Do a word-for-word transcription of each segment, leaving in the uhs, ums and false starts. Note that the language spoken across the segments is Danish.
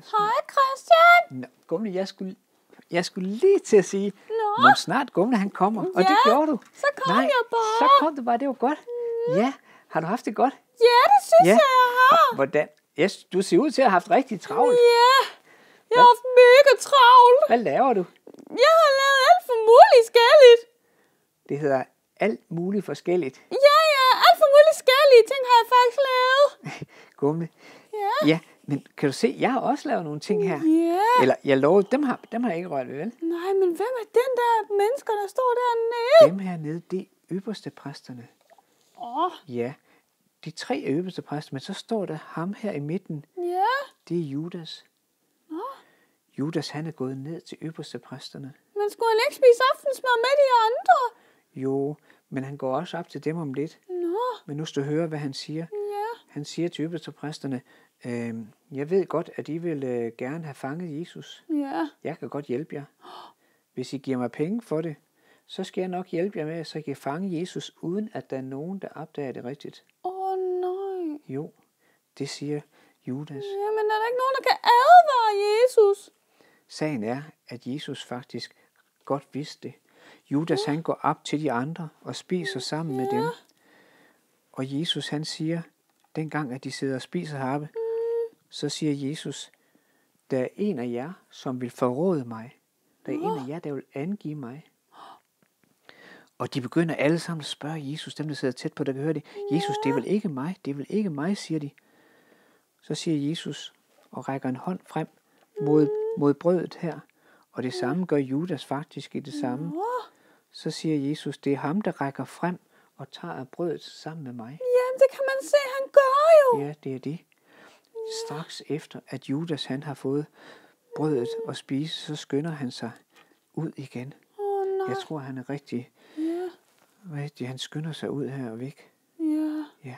Christian. Hej Christian. Nå, Gumle, jeg skulle, jeg skulle lige til at sige, Nå. må snart Gumle han kommer, og Ja, det gjorde du. så kom Nej, jeg bare. så kom du bare, det var godt. Mm. Ja, har du haft det godt? Ja, det synes Ja. jeg, jeg har. Hvordan? Yes, du ser ud til at have haft rigtig travlt. Ja, jeg har haft mega travlt. Hvad laver du? Jeg har lavet alt for muligt skældigt. Det hedder alt muligt forskelligt. Ja, ja, alt for muligt skældige ting har jeg faktisk lavet. Gumle. Ja. Ja, men kan du se, jeg har også lavet nogle ting her. Ja. Eller jeg lover, dem har, dem har jeg ikke rørt ved, vel? Nej, men hvem er den der mennesker, der står dernede? Dem hernede, det er øverste præsterne. Åh, oh, Ja, de tre er øverste præster, men så står der ham her i midten. ja. Det er Judas. Nå. Judas, han er gået ned til øverste præsterne. Men skulle han ikke spise aftensmad med de andre? Jo, men han går også op til dem om lidt. Nå, Men nu skal du høre, hvad han siger. ja. Han siger til øverste præsterne, øh, jeg ved godt, at I vil øh, gerne have fanget Jesus. Ja. Jeg kan godt hjælpe jer. Hvis I giver mig penge for det, så skal jeg nok hjælpe jer med, så I kan fange Jesus, uden at der er nogen, der opdager det rigtigt. Åh, oh, nej. Jo, det siger Judas. Jamen, er der ikke nogen, der kan advare Jesus? Sagen er, at Jesus faktisk godt vidste det. Judas han går op til de andre og spiser sammen med dem. Og Jesus han siger, dengang at de sidder og spiser heroppe, så siger Jesus, der er en af jer, som vil forråde mig. Der er en af jer, der vil angive mig. Og de begynder alle sammen at spørge Jesus, dem der sidder tæt på, der kan høre det. Jesus, det er vel ikke mig, det er vel ikke mig, siger de. Så siger Jesus og rækker en hånd frem mod, mod brødet her. Og det samme gør Judas faktisk i det samme. Så siger Jesus, det er ham, der rækker frem og tager brødet sammen med mig. Jamen, det kan man se, han gør jo. Ja, det er det. Straks efter, at Judas han har fået brødet og spise, så skynder han sig ud igen. Åh, oh, nej. Jeg tror, han er rigtig, Ja, rigtig, han skynder sig ud her og væk. ja. Ja.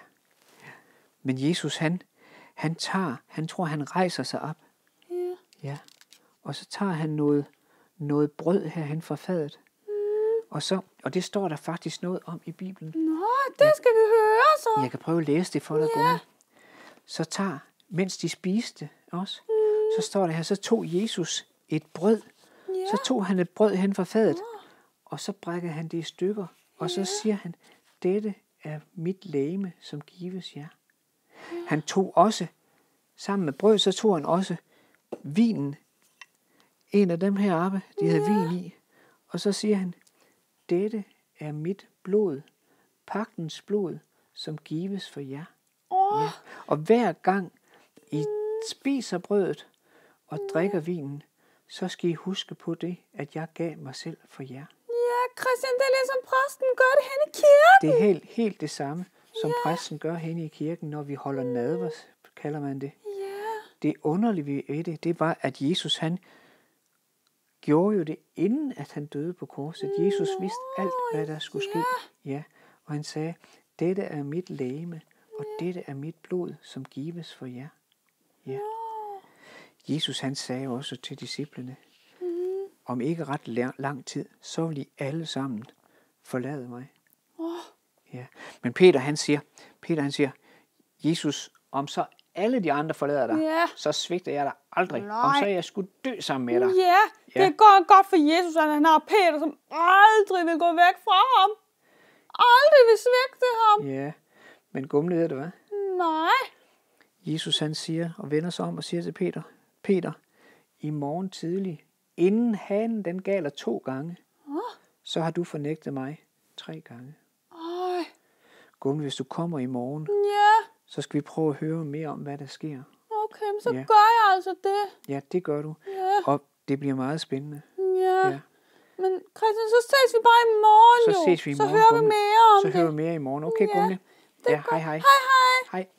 Men Jesus, han, han tager, han tror, han rejser sig op. Ja. Ja. Og så tager han noget, noget brød herhen fra fadet. Mm. Og, så, og det står der faktisk noget om i Bibelen. Nå, det skal vi høre så. Jeg kan prøve at læse det for dig, Ja. Gunnar. Så tager, mens de spiste også, Mm. så står der her, så tog Jesus et brød. Ja. Så tog han et brød hen fra fadet, og så brækkede han det i stykker. Og så Ja. siger han, dette er mit legeme, som gives jer. Han tog også, sammen med brød, så tog han også vinen. En af dem heroppe, de havde Ja. vin i. Og så siger han, dette er mit blod, pagtens blod, som gives for jer. Åh, Ja. Og hver gang I spiser brødet og drikker vinen, så skal I huske på det, at jeg gav mig selv for jer. ja, Christian, det er ligesom præsten gør det hen i kirken. Det er helt, helt det samme, som ja. præsten gør henne i kirken, når vi holder nadver, kalder man det. Ja, Det underlige ved det, det var, at Jesus han gjorde jo det, inden at han døde på korset. Jesus vidste alt, hvad der skulle ske. Ja, og han sagde, dette er mit legeme, og dette er mit blod, som gives for jer. Ja. Jesus han sagde også til disciplene, mm. om ikke ret lang, lang tid, så vil I alle sammen forlade mig. Åh, Ja. Men Peter han siger, Peter han siger, Jesus, om så alle de andre forlader dig, Ja. så svigter jeg dig aldrig. Nej. Om så jeg skulle dø sammen med dig. ja, det Ja. går godt for Jesus, at han har Peter, som aldrig vil gå væk fra ham. Aldrig vil svigte ham. Ja, men Gumle, ved du hvad? Nej. Jesus han siger og vender sig om og siger til Peter, Peter, i morgen tidlig, inden hanen den galer to gange, Åh, så har du fornægtet mig tre gange. Ej. Gumle, hvis du kommer i morgen, Ja, så skal vi prøve at høre mere om, hvad der sker. okay, men så Ja. gør jeg altså det. Ja, det gør du. Ja, Og det bliver meget spændende. ja. Ja. Men Christian, så ses vi bare i morgen Så jo. ses vi i Så morgen, hører vi Gumle. mere om Så det. hører vi mere i morgen. Okay, Ja, Gumle? det er Ja, godt. hej hej. Hej, hej. Hej.